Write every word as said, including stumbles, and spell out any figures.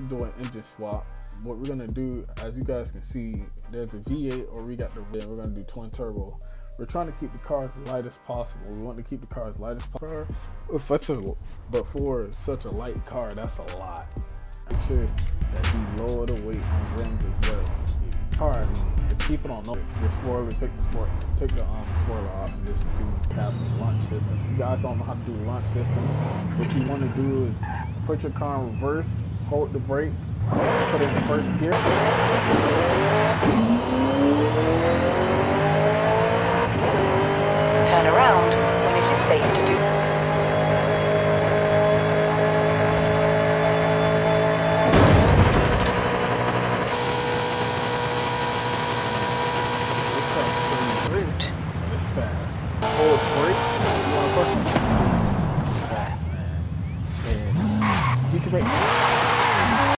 do an engine swap. What we're gonna do, as you guys can see, there's the V eight or we got the Radeon. We're gonna do twin turbo. We're trying to keep the car as light as possible. We want to keep the car as light as possible. With such a, but for such a light car, that's a lot. Make sure that you lower the weight on rims as well. Car, I mean, if people don't know, the spoiler, take the sport, take the um, spoiler off, and just do have the launch system. If you guys don't know how to do the launch system, what you want to do is put your car in reverse, hold the brake, put it in first gear. Turn around when it is safe to do.